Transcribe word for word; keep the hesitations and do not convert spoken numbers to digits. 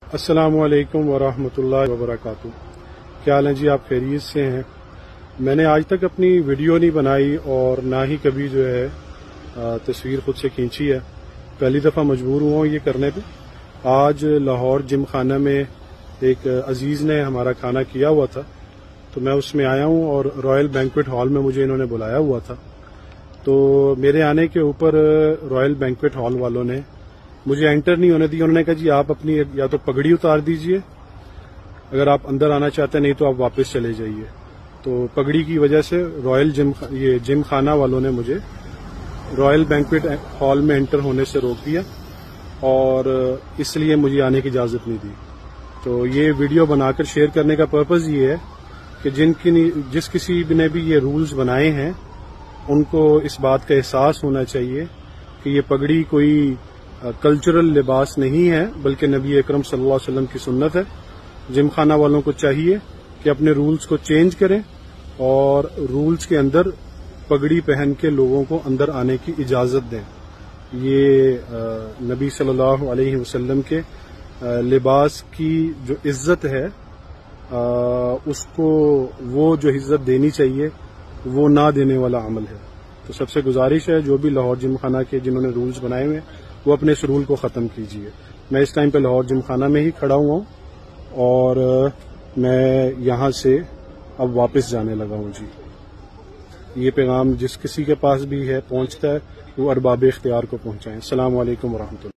السلام علیکم ورحمۃ اللہ وبرکاتہ۔ کیا حال ہے جی؟ آپ خیریت سے ہیں؟ میں نے آج تک اپنی ویڈیو نہیں بنائی اور نہ ہی کبھی جو ہے تصویر خود سے کھینچی ہے، پہلی دفعہ مجبور ہوا ہوں یہ کرنے پہ۔ آج لاہور جم خانہ میں ایک عزیز نے ہمارا کھانا کیا ہوا تھا، تو میں اس میں آیا ہوں اور رائل بینکویٹ ہال میں مجھے انہوں نے بلایا ہوا تھا۔ تو میرے آنے کے اوپر رائل بینکویٹ ہال والوں نے مجھے انٹر نہیں ہونے دی۔ انہوں نے کہا جی آپ اپنی یا تو پگڑی اتار دیجئے اگر آپ اندر آنا چاہتے ہیں، نہیں تو آپ واپس چلے جائیے۔ تو پگڑی کی وجہ سے رائل جم یہ جم خانہ والوں نے مجھے رائل بینکویٹ ہال میں انٹر ہونے سے روک دیا اور اس لیے مجھے آنے کی اجازت نہیں دی۔ تو یہ ویڈیو بنا کر شیئر کرنے کا پرپز یہ ہے کہ جن کی جس کسی نے بھی یہ رولز بنائے ہیں ان کو اس بات کا احساس ہونا چاہیے کہ یہ پگڑی کوئی کلچرل لباس نہیں ہے، بلکہ نبی اکرم صلی اللہ علیہ وسلم کی سنت ہے۔ جم خانہ والوں کو چاہیے کہ اپنے رولز کو چینج کریں اور رولز کے اندر پگڑی پہن کے لوگوں کو اندر آنے کی اجازت دیں۔ یہ نبی صلی اللہ علیہ وسلم کے لباس کی جو عزت ہے اس کو وہ جو عزت دینی چاہیے وہ نہ دینے والا عمل ہے۔ تو سب سے گزارش ہے جو بھی لاہور جم خانہ کے جنہوں نے رولز بنائے ہوئے ہیں وہ اپنے اس رول کو ختم کیجیے۔ میں اس ٹائم پہ لاہور جم خانہ میں ہی کھڑا ہوا ہوں اور میں یہاں سے اب واپس جانے لگا ہوں جی۔ یہ پیغام جس کسی کے پاس بھی ہے پہنچتا ہے وہ ارباب اختیار کو پہنچائیں۔ السلام علیکم ورحمۃ اللہ۔